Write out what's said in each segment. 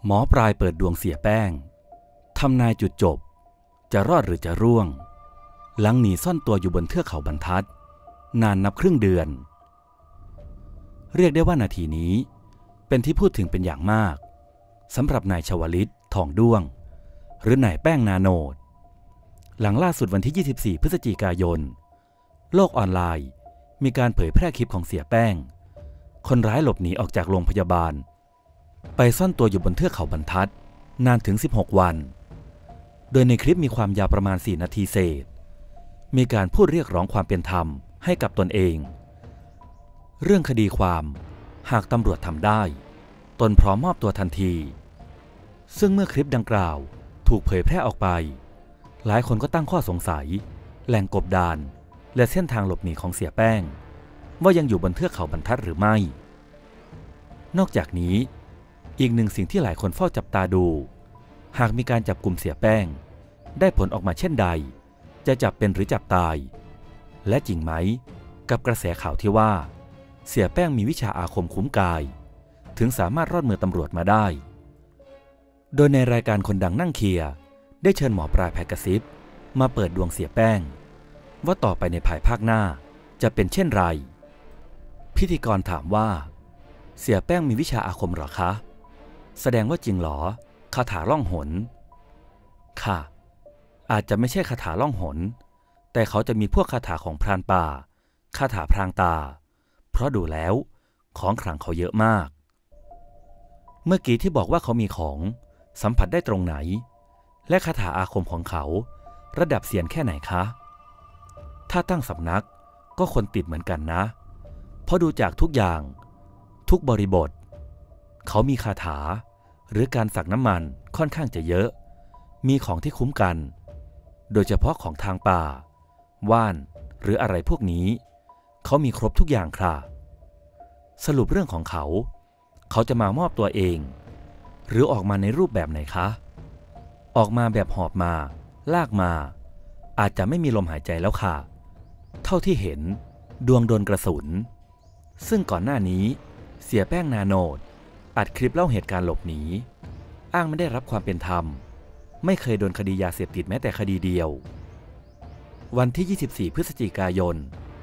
หมอปลายเปิดดวงเสียแป้งทำนายจุดจบจะรอดหรือจะร่วงหลังหนีซ่อนตัวอยู่บนเทือกเขาบรรทัดนานนับครึ่งเดือนเรียกได้ว่านาทีนี้เป็นที่พูดถึงเป็นอย่างมากสำหรับนายชวลิตทองด้วงหรือนายแป้งนาโนดหลังล่าสุดวันที่24พฤศจิกายนโลกออนไลน์มีการเผยแพร่คลิปของเสียแป้งคนร้ายหลบหนีออกจากโรงพยาบาลไปซ่อนตัวอยู่บนเทือกเขาบรรทัดนานถึง16วันโดยในคลิปมีความยาวประมาณ4นาทีเศษมีการพูดเรียกร้องความเป็นธรรมให้กับตนเองเรื่องคดีความหากตำรวจทำได้ตนพร้อมมอบตัวทันทีซึ่งเมื่อคลิปดังกล่าวถูกเผยแพร่ออกไปหลายคนก็ตั้งข้อสงสัยแหล่งกบดานและเส้นทางหลบหนีของเสียแป้งว่ายังอยู่บนเทือกเขาบรรทัดหรือไม่นอกจากนี้อีกหนึ่งสิ่งที่หลายคนเฝ้าจับตาดูหากมีการจับกลุ่มเสียแป้งได้ผลออกมาเช่นใดจะจับเป็นหรือจับตายและจริงไหมกับกระแสข่าวที่ว่าเสียแป้งมีวิชาอาคมคุ้มกายถึงสามารถรอดมือตำรวจมาได้โดยในรายการคนดังนั่งเคลียร์ได้เชิญหมอปลายแผกระซิบมาเปิดดวงเสียแป้งว่าต่อไปในภายภาคหน้าจะเป็นเช่นไรพิธีกรถามว่าเสียแป้งมีวิชาอาคมหรอคะแสดงว่าจริงหรอคาถาล่องหนค่ะอาจจะไม่ใช่คาถาล่องหนแต่เขาจะมีพวกคาถาของพรานป่าคาถาพรางตาเพราะดูแล้วของขลังเขาเยอะมากเมื่อกี้ที่บอกว่าเขามีของสัมผัสได้ตรงไหนและคาถาอาคมของเขาระดับเซียนแค่ไหนคะถ้าตั้งสำนักก็คนติดเหมือนกันนะเพราะดูจากทุกอย่างทุกบริบทเขามีคาถาหรือการสักน้ำมันค่อนข้างจะเยอะมีของที่คุ้มกันโดยเฉพาะของทางป่าว่านหรืออะไรพวกนี้เขามีครบทุกอย่างค่ะสรุปเรื่องของเขาจะมามอบตัวเองหรือออกมาในรูปแบบไหนคะออกมาแบบหอบมาลากมาอาจจะไม่มีลมหายใจแล้วค่ะเท่าที่เห็นดวงโดนกระสุนซึ่งก่อนหน้านี้เสียแป้งนาโนดอัดคลิปเล่าเหตุการณ์หลบหนีอ้างไม่ได้รับความเป็นธรรมไม่เคยโดนคดียาเสพติดแม้แต่คดีเดียววันที่24พฤศจิกายน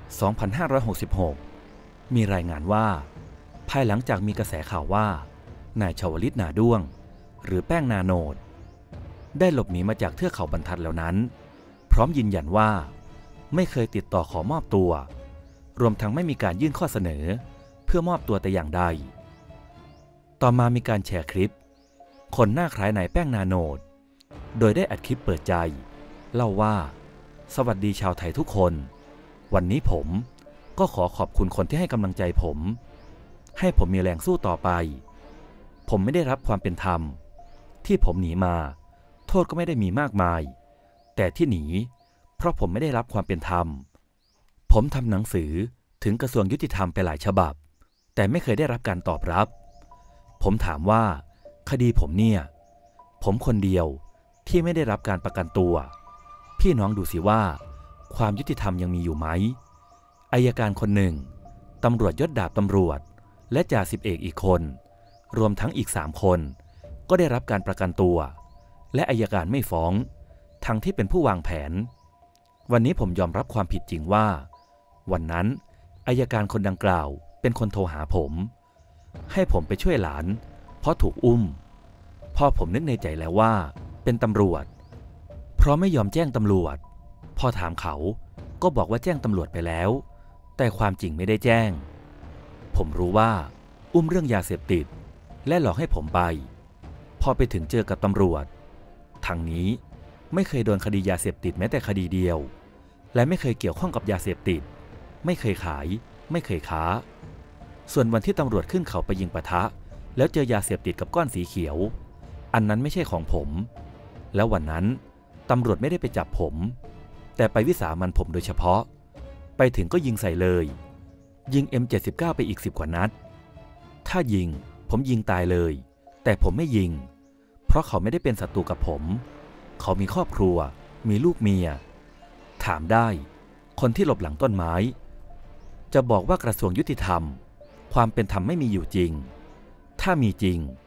2566มีรายงานว่าภายหลังจากมีกระแสข่าวว่านายชวลิตนาด้วงหรือแป้งนาโนดได้หลบหนีมาจากเทือกเขาบรรทัดแล้วนั้นพร้อมยืนยันว่าไม่เคยติดต่อขอมอบตัวรวมทั้งไม่มีการยื่นข้อเสนอเพื่อมอบตัวแต่อย่างใดต่อมามีการแชร์คลิปคนหน้าคล้ายนายแป้งนาโนดโดยได้อัดคลิปเปิดใจเล่าว่าสวัสดีชาวไทยทุกคนวันนี้ผมก็ขอขอบคุณคนที่ให้กำลังใจผมให้ผมมีแรงสู้ต่อไปผมไม่ได้รับความเป็นธรรมที่ผมหนีมาโทษก็ไม่ได้มีมากมายแต่ที่หนีเพราะผมไม่ได้รับความเป็นธรรมผมทำหนังสือถึงกระทรวงยุติธรรมไปหลายฉบับแต่ไม่เคยได้รับการตอบรับผมถามว่าคดีผมเนี่ยผมคนเดียวที่ไม่ได้รับการประกันตัวพี่น้องดูสิว่าความยุติธรรมยังมีอยู่ไหมอัยการคนหนึ่งตำรวจยศดาบตำรวจและจ่าสิบเอกอีกคนรวมทั้งอีก3คนก็ได้รับการประกันตัวและอัยการไม่ฟ้องทั้งที่เป็นผู้วางแผนวันนี้ผมยอมรับความผิดจริงว่าวันนั้นอัยการคนดังกล่าวเป็นคนโทรหาผมให้ผมไปช่วยหลานเพราะถูกอุ้มพอผมนึกในใจแล้วว่าเป็นตำรวจเพราะไม่ยอมแจ้งตำรวจพอถามเขาก็บอกว่าแจ้งตำรวจไปแล้วแต่ความจริงไม่ได้แจ้งผมรู้ว่าอุ้มเรื่องยาเสพติดและหลอกให้ผมไปพอไปถึงเจอกับตำรวจทางนี้ไม่เคยโดนคดียาเสพติดแม้แต่คดีเดียวและไม่เคยเกี่ยวข้องกับยาเสพติดไม่เคยขายไม่เคยค้าส่วนวันที่ตำรวจขึ้นเขาไปยิงปะทะแล้วเจอยาเสพติดกับก้อนสีเขียวอันนั้นไม่ใช่ของผมแล้ววันนั้นตำรวจไม่ได้ไปจับผมแต่ไปวิสามันผมโดยเฉพาะไปถึงก็ยิงใส่เลยยิง M79 ไปอีก10 กว่านัดถ้ายิงผมยิงตายเลยแต่ผมไม่ยิงเพราะเขาไม่ได้เป็นศัตรูกับผมเขามีครอบครัวมีลูกเมียถามได้คนที่หลบหลังต้นไม้จะบอกว่ากระทรวงยุติธรรมความเป็นธรรมไม่มีอยู่จริงถ้ามีจริง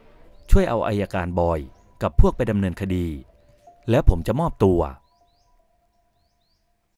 ช่วยเอาอัยการบอยกับพวกไปดำเนินคดีแล้วผมจะมอบตัว